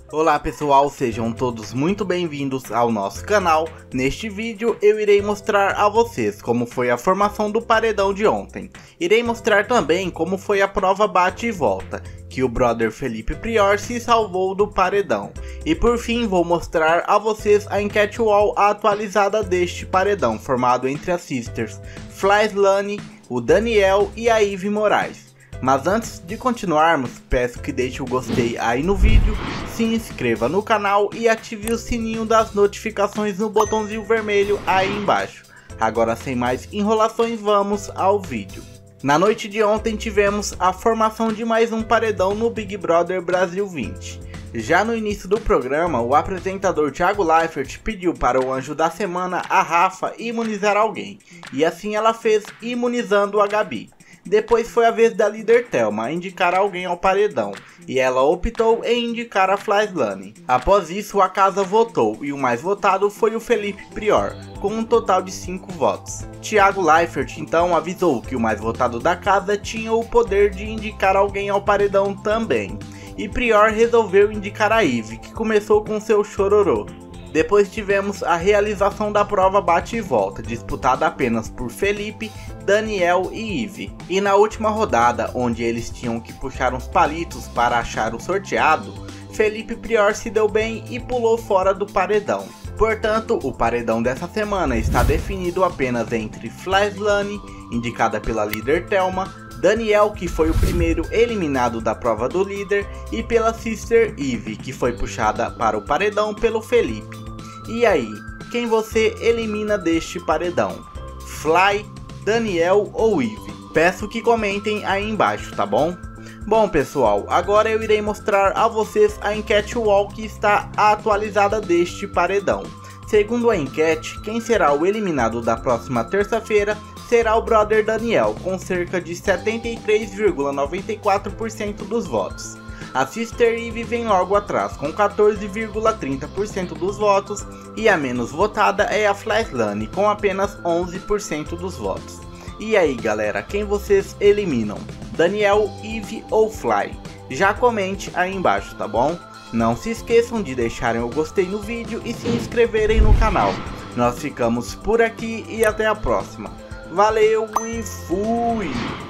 Olá pessoal, sejam todos muito bem-vindos ao nosso canal. Neste vídeo eu irei mostrar a vocês como foi a formação do paredão de ontem. Irei mostrar também como foi a prova bate e volta, que o brother Felipe Prior se salvou do paredão. E por fim vou mostrar a vocês a enquete wall atualizada deste paredão, formado entre as sisters Flyslane, o Daniel e a Ivy Moraes. Mas antes de continuarmos, peço que deixe o gostei aí no vídeo, se inscreva no canal e ative o sininho das notificações no botãozinho vermelho aí embaixo. Agora sem mais enrolações, vamos ao vídeo. Na noite de ontem tivemos a formação de mais um paredão no Big Brother Brasil 20. Já no início do programa, o apresentador Thiago Leifert pediu para o anjo da semana, a Rafa, imunizar alguém, e assim ela fez, imunizando a Gabi. Depois foi a vez da líder Thelma indicar alguém ao paredão, e ela optou em indicar a Flyslane. Após isso, a casa votou, e o mais votado foi o Felipe Prior, com um total de 5 votos. Thiago Leifert então avisou que o mais votado da casa tinha o poder de indicar alguém ao paredão também, e Prior resolveu indicar a Ivy, que começou com seu chororô. Depois tivemos a realização da prova bate e volta, disputada apenas por Felipe, Daniel e Ivy. E na última rodada, onde eles tinham que puxar uns palitos para achar o sorteado, Felipe Prior se deu bem e pulou fora do paredão. Portanto, o paredão dessa semana está definido apenas entre Flyslane, indicada pela líder Thelma, Daniel, que foi o primeiro eliminado da prova do líder, e pela sister Ivy, que foi puxada para o paredão pelo Felipe. E aí, quem você elimina deste paredão? Fly, Daniel ou Ivy? Peço que comentem aí embaixo, tá bom? Bom pessoal, agora eu irei mostrar a vocês a enquete wall que está atualizada deste paredão. Segundo a enquete, quem será o eliminado da próxima terça-feira será o brother Daniel, com cerca de 73,94% dos votos. A sister Ivy vem logo atrás, com 14,30% dos votos, e a menos votada é a Flyslane, com apenas 11% dos votos. E aí galera, quem vocês eliminam? Daniel, Ivy ou Fly? Já comente aí embaixo, tá bom? Não se esqueçam de deixarem o gostei no vídeo e se inscreverem no canal. Nós ficamos por aqui e até a próxima. Valeu e fui!